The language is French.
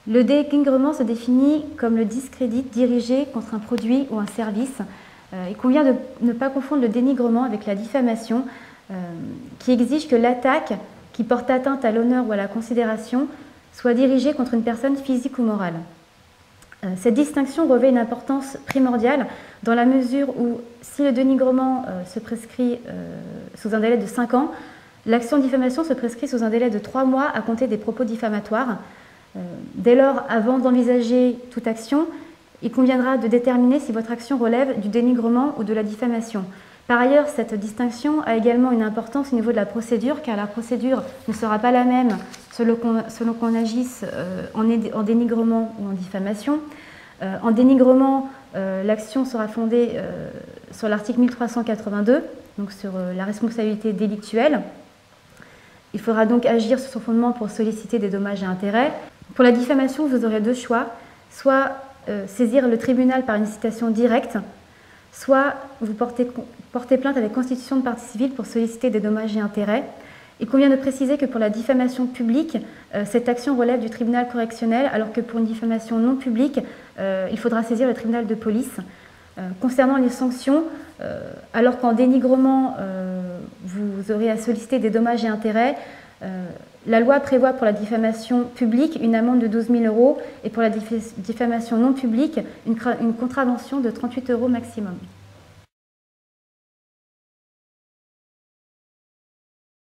Le dénigrement se définit comme le discrédit dirigé contre un produit ou un service. Il convient de ne pas confondre le dénigrement avec la diffamation, qui exige que l'attaque qui porte atteinte à l'honneur ou à la considération soit dirigée contre une personne physique ou morale. Cette distinction revêt une importance primordiale dans la mesure où, si le dénigrement se prescrit sous un délai de 5 ans, l'action de diffamation se prescrit sous un délai de 3 mois à compter des propos diffamatoires. Dès lors, avant d'envisager toute action, il conviendra de déterminer si votre action relève du dénigrement ou de la diffamation. Par ailleurs, cette distinction a également une importance au niveau de la procédure, car la procédure ne sera pas la même selon qu'on agisse en dénigrement ou en diffamation. En dénigrement, l'action sera fondée sur l'article 1382, donc sur la responsabilité délictuelle. Il faudra donc agir sur son fondement pour solliciter des dommages et intérêts. Pour la diffamation, vous aurez 2 choix, soit saisir le tribunal par une citation directe, soit vous portez plainte avec constitution de partie civile pour solliciter des dommages et intérêts. Il convient de préciser que pour la diffamation publique, cette action relève du tribunal correctionnel, alors que pour une diffamation non publique, il faudra saisir le tribunal de police. Concernant les sanctions, alors qu'en dénigrement, vous aurez à solliciter des dommages et intérêts, la loi prévoit pour la diffamation publique une amende de 12 000 € et pour la diffamation non publique une contravention de 38 € maximum.